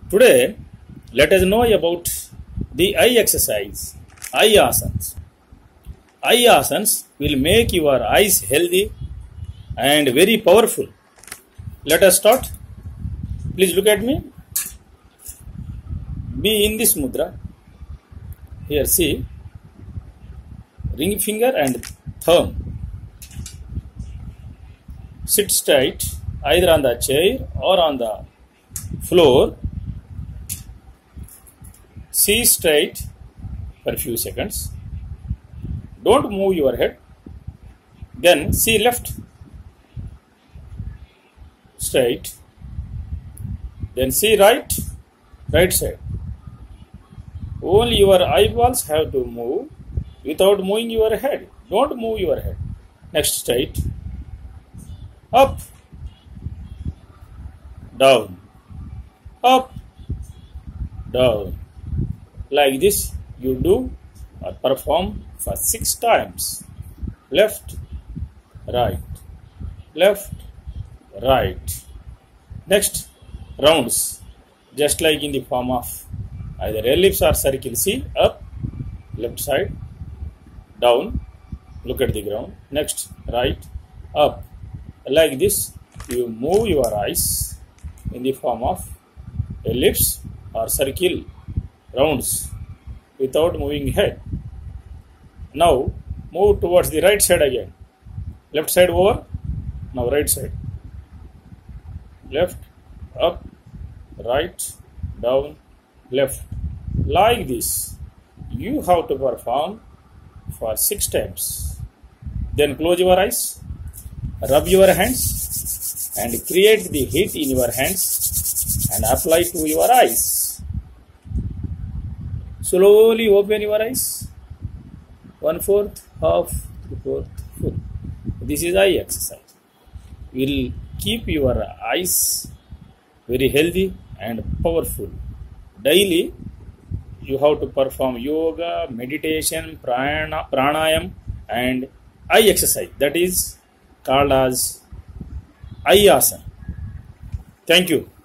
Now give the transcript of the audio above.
Today, let us know about the eye exercise, eye asans. Eye asans will make your eyes healthy and very powerful. Let us start. Please look at me. Be in this mudra. Here, see, ring finger and thumb. Sit straight, either on the chair or on the floor. See straight for a few seconds. Don't move your head. Then see left, straight. Then see right, right side. Only your eyeballs have to move without moving your head. Don't move your head. Next, straight. Up, down, up, down. Like this you do or perform for 6 times. Left, right, left, right. Next, rounds, just like in the form of either ellipse or circle. See, up, left side, down, look at the ground. Next, right, up. Like this, you move your eyes in the form of ellipse or circle, rounds, without moving head. Now, move towards the right side again. Left side over, now right side. Left, up, right, down, left. Like this, you have to perform for 6 times. Then close your eyes, rub your hands and create the heat in your hands and apply to your eyes. Slowly open your eyes. 1/4, half, 3/4, full. This is eye exercise. Will keep your eyes very healthy and powerful. Daily, you have to perform yoga, meditation, pranayam and eye exercise. That is called as eye asana. Thank you.